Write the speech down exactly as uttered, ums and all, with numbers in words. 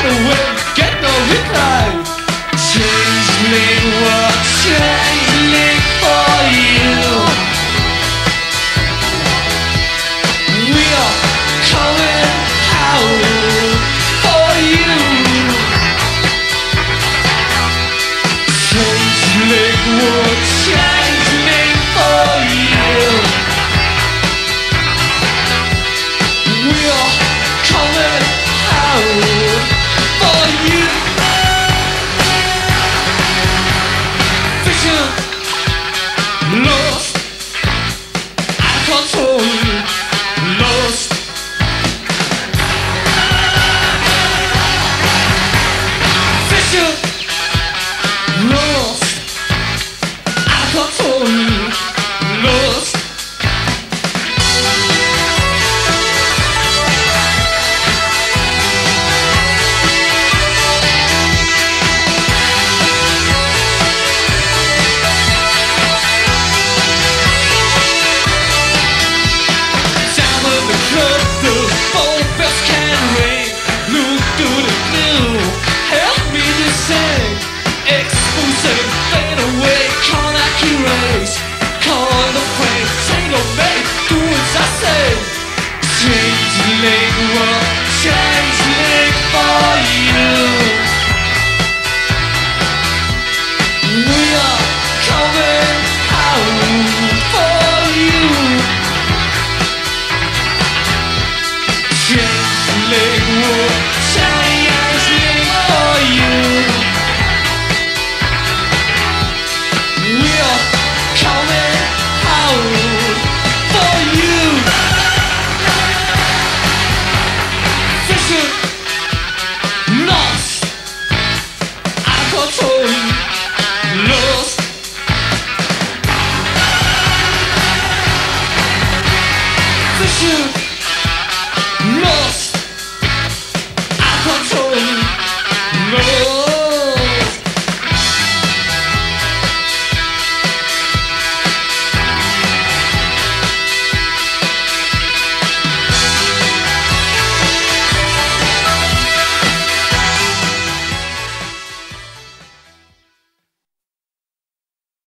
fade away, get no reply. Changeling, what changeling for you? We are coming out for you. Changeling, what changeling for you? We are coming out for you. Vision lost, out of control, lost. Vision lost, out of control, lost. Fade away, can't I erase? Call the frame, take a mate, do as I say. Changeling, what changeling for you? We are coming out for you. Changeling, what changeling for you? Coming out for you. Vision